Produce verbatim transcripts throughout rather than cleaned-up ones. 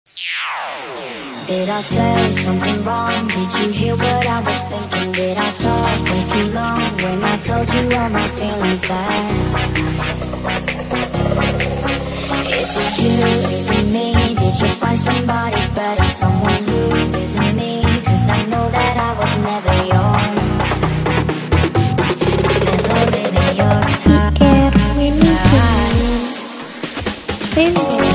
Did I say something wrong? Did you hear what I was thinking? Did I talk way too long when I told you all my feelings that is it you, is it me? Did you find somebody better, someone who isn't me? Cause I know that I was never yours, never really your type. Yeah, we need to be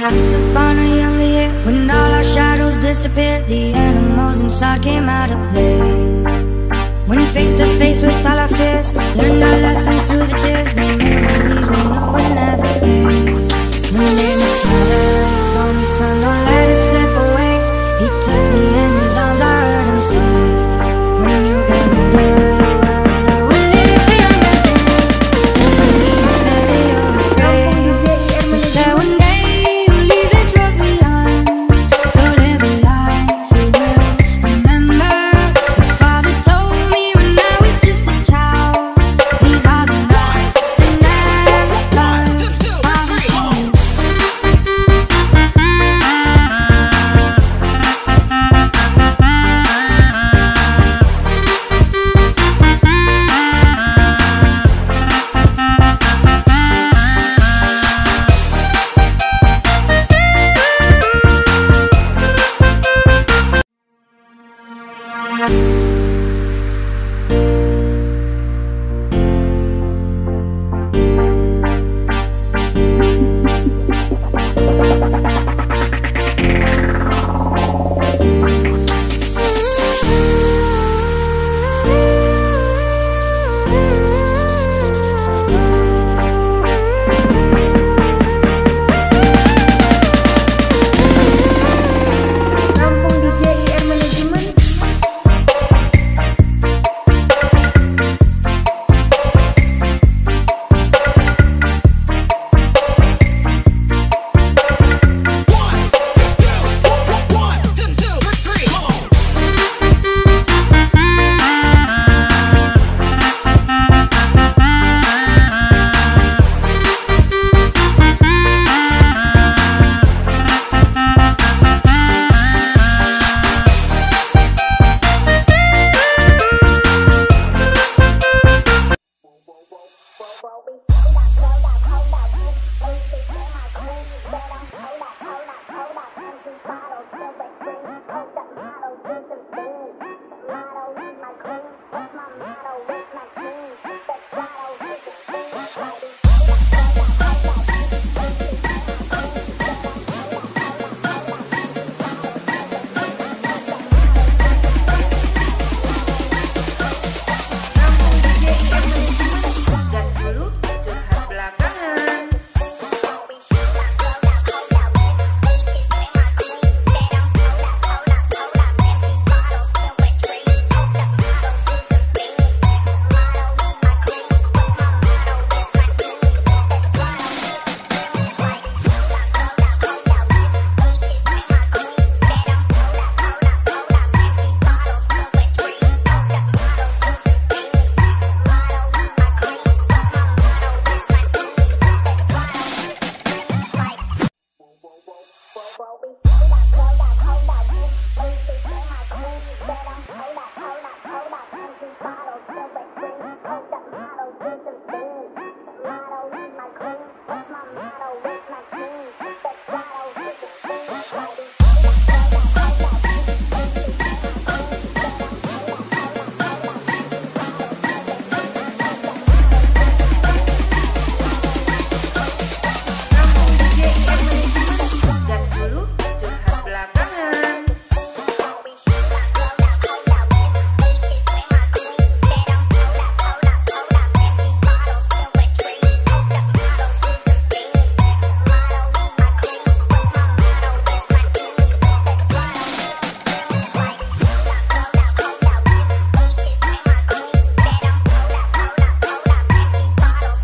Once upon a younger year, when all our shadows disappeared, the animals inside came out to play. When face to face with all our fears, learned our lessons through the tears, made memories we know would never fade. One day my father, he told me, son, don't let it slip away. He took me in his arms, I heard him say, when you get older, the world will leave you younger days. Don't believe heavy or afraid. He said one day you'll leave this world behind, so live a life you will remember. My father told me when I was just a child, these are the nights that never die. Father told me. Well, we found out, found out, found out.